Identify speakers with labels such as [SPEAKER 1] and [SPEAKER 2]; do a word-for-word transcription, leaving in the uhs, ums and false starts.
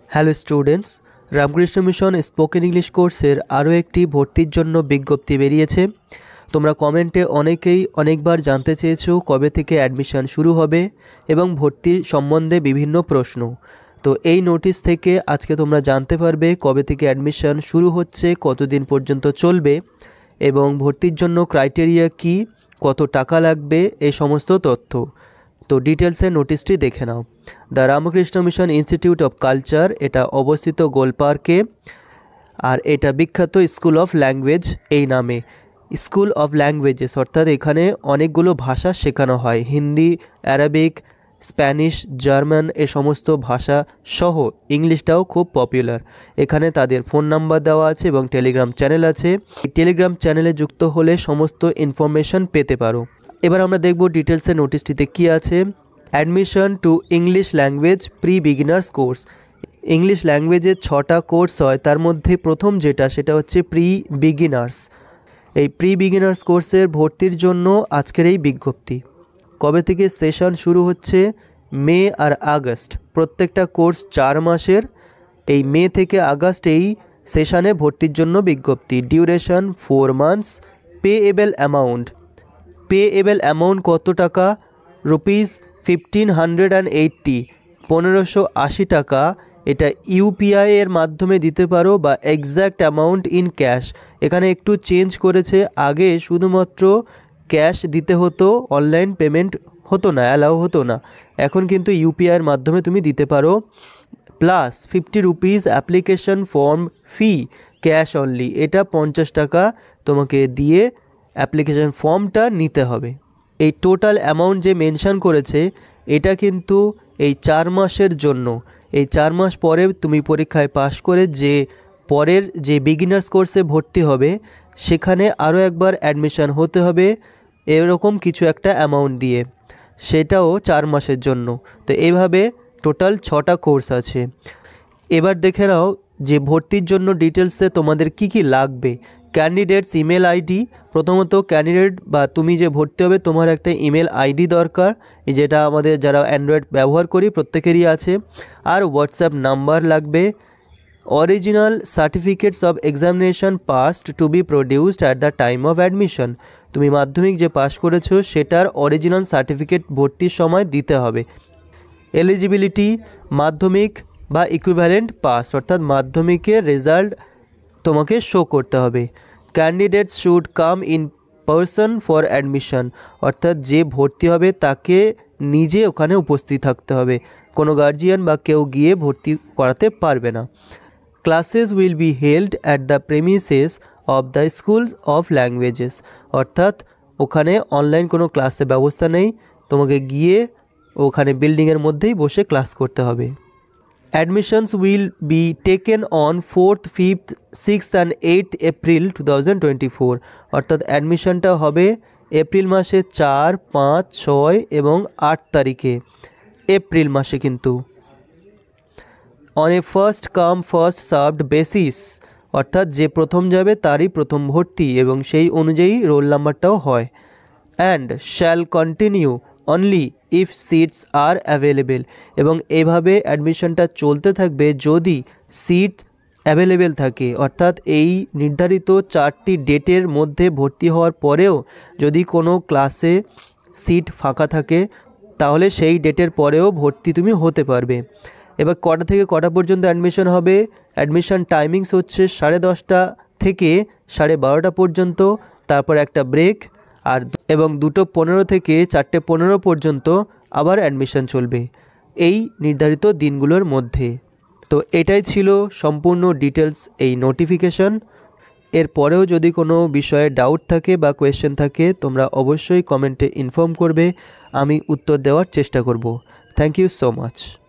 [SPEAKER 1] Hello students, Ramakrishna Mission spoken English কোর্সের আরও একটি ভর্তির জন্য বিজ্ঞপ্তি বেরিয়েছে। তোমরা কমেন্টে অনেকেই অনেকবার জানতে চেয়েছো কবে থেকে অ্যাডমিশন শুরু হবে এবং ভর্তির সম্বন্ধে বিভিন্ন প্রশ্ন। তো এই নোটিশ থেকে আজকে তোমরা জানতে পারবে কবে থেকে অ্যাডমিশন শুরু হচ্ছে, কতদিন পর্যন্ত চলবে এবং ভর্তির জন্য ক্রাইটেরিয়া কি, কত টাকা লাগবে, এই সমস্ত তথ্য। তো ডিটেলসের নোটিশটি দেখে নাও। The Ramakrishna Mission Institute of Culture, এটা অবস্থিত গোলপার্কে, আর এটা বিখ্যাত স্কুল অফ ল্যাঙ্গুয়েজ এই নামে। স্কুল অফ ল্যাঙ্গুয়েজেস অর্থাৎ এখানে অনেকগুলো ভাষা শেখানো হয়, হিন্দি, অ্যারাবিক, স্প্যানিশ, জার্মান, এ সমস্ত ভাষা সহ ইংলিশটাও খুব পপুলার। এখানে তাদের ফোন নাম্বার দেওয়া আছে এবং টেলিগ্রাম চ্যানেল আছে। এই টেলিগ্রাম চ্যানেলে যুক্ত হলে সমস্ত ইনফরমেশন পেতে পারো। এবার আমরা দেখব ডিটেলসের নোটিশটিতে কি আছে। Admission to English language pre beginners course. English ল্যাঙ্গুয়েজের ছটা কোর্স হয়, তার মধ্যে প্রথম যেটা সেটা হচ্ছে প্রি বিগিনার্স। এই প্রি বিগিনার্স কোর্সের ভর্তির জন্য আজকের এই বিজ্ঞপ্তি। কবে থেকে সেশন শুরু হচ্ছে? মে আর আগস্ট, প্রত্যেকটা কোর্স চার মাসের। এই মে থেকে আগস্ট এই সেশনে ভর্তির জন্য বিজ্ঞপ্তি। Duration four months. Payable amount, payable amount কত টাকা? Rupees fifteen hundred and eighty, পনেরোশো আশি টাকা। এটা ইউপিআই এর মাধ্যমে দিতে পারো বা এক্স্যাক্ট অ্যামাউন্ট ইন ক্যাশ। এখানে একটু চেঞ্জ করেছে, আগে শুধুমাত্র ক্যাশ দিতে হতো, অনলাইন পেমেন্ট হতো না, অ্যালাউ হতো না। এখন কিন্তু ইউপিআইয়ের মাধ্যমে তুমি দিতে পারো। Plus fifty rupees application form fee, cash only. এটা পঞ্চাশ টাকা তোমাকে দিয়ে অ্যাপ্লিকেশন ফর্মটা নিতে হবে। এই টোটাল অ্যামাউন্ট যে মেনশন করেছে এটা কিন্তু এই চার মাসের জন্য। এই চার মাস পরে তুমি পরীক্ষায় পাশ করে যে পরের যে বিগিনার্স কোর্সে ভর্তি হবে সেখানে আরও একবার অ্যাডমিশন হতে হবে এরকম কিছু একটা অ্যামাউন্ট দিয়ে, সেটাও চার মাসের জন্য। তো এইভাবে টোটাল ছটা কোর্স আছে। এবার দেখে নাও যে ভর্তির জন্য ডিটেলসে তোমাদের কি কি লাগবে। ক্যান্ডিডেটস ইমেল আইডি, প্রথমত ক্যান্ডিডেট বা তুমি যে ভর্তি হবে তোমার একটা ইমেল আইডি দরকার, যেটা আমাদের যারা অ্যান্ড্রয়েড ব্যবহার করি প্রত্যেকেরই আছে। আর হোয়াটসঅ্যাপ নাম্বার লাগবে। Original certificates of examination passed to be produced at the time of admission. তুমি মাধ্যমিক যে পাস করেছো সেটার অরিজিনাল সার্টিফিকেট ভর্তির সময় দিতে হবে। এলিজিবিলিটি মাধ্যমিক বা ইকুইভ্যালেন্ট পাস, অর্থাৎ মাধ্যমিকের রেজাল্ট তোমাকে শো করতে হবে। Candidates should come in person for admission, অর্থাৎ যে ভর্তি হবে তাকে নিজে ওখানে উপস্থিত থাকতে হবে, কোনো গার্জিয়ান বা কেউ গিয়ে ভর্তি করাতে পারবে না। Classes will be held at the premises of the school of languages, অর্থাৎ ওখানে অনলাইন কোনো ক্লাসের ব্যবস্থা নেই, তোমাকে গিয়ে ওখানে বিল্ডিংয়ের মধ্যেই বসে ক্লাস করতে হবে। Admissions will be taken on fourth, fifth, sixth and eighth April two thousand twenty four, অর্থাৎ অ্যাডমিশনটা হবে এপ্রিল মাসে চার, পাঁচ, ছয় এবং আট তারিখে, এপ্রিল মাসে কিন্তু। On a first come first served basis, অর্থাৎ যে প্রথম যাবে তারই প্রথম ভর্তি এবং সেই অনুযায়ী রোল নাম্বারটাও হয়। And shall continue only if seats are available, এবং এভাবে অ্যাডমিশনটা চলতে থাকবে যদি সিট অ্যাভেলেবেল থাকে, অর্থাৎ এই নির্ধারিত চারটি ডেটের মধ্যে ভর্তি হওয়ার পরেও যদি কোনো ক্লাসে সিট ফাঁকা থাকে তাহলে সেই ডেটের পরেও ভর্তি তুমি হতে পারবে। এবার কটা থেকে কটা পর্যন্ত অ্যাডমিশন হবে? অ্যাডমিশন টাইমিংস হচ্ছে সাড়ে দশটা থেকে সাড়ে বারোটা পর্যন্ত, তারপর একটা ব্রেক, আর এবং দুটো পনেরো থেকে চারটে পনেরো পর্যন্ত আবার অ্যাডমিশন চলবে এই নির্ধারিত দিনগুলোর মধ্যে। তো এটাই ছিল সম্পূর্ণ ডিটেলস এই নোটিফিকেশন। এরপরেও যদি কোনো বিষয়ে ডাউট থাকে বা কোয়েশ্চেন থাকে তোমরা অবশ্যই কমেন্টে ইনফর্ম করবে, আমি উত্তর দেওয়ার চেষ্টা করব। Thank you so much.